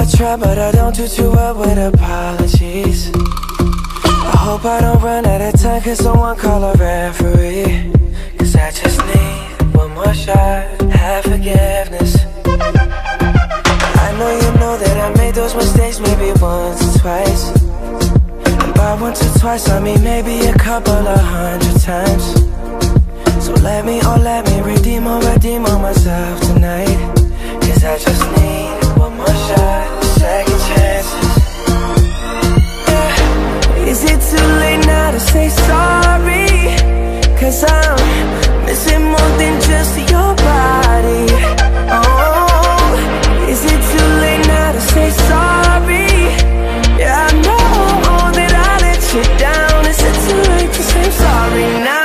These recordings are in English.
try, but I don't do too well with apologies. I hope I don't run out of time, cause someone call a referee. Cause I just need one more shot, have forgiveness. I know you know that I made those mistakes maybe once or twice. And by once or twice I mean maybe a couple of 100 times. So let me redeem on myself tonight. Cause I just need one more shot, second chances. Yeah. Is it too late now to say sorry? Cause I'm missing more than just your body. Oh, is it too late now to say sorry? Yeah, I know that I let you down. Is it too late to say sorry now?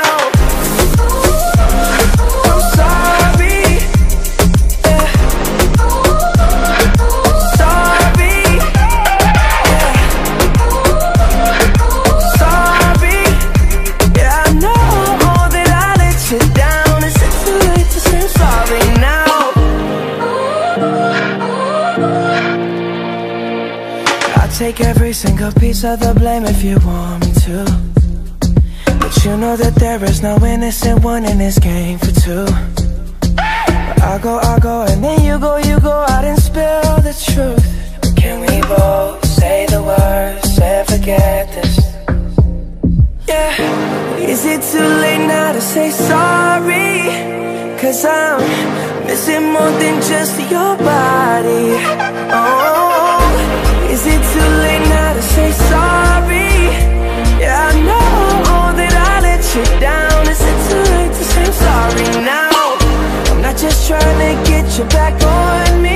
Take every single piece of the blame if you want me to. But you know that there is no innocent one in this game for two. But I go, and then you go out and spill the truth. Can we both say the words and forget this? Yeah. Is it too late now to say sorry? Cause I'm missing more than just your body. Oh, is it too late now to say sorry? Yeah, I know that I let you down. Is it too late to say sorry now? I'm not just trying to get you back on me.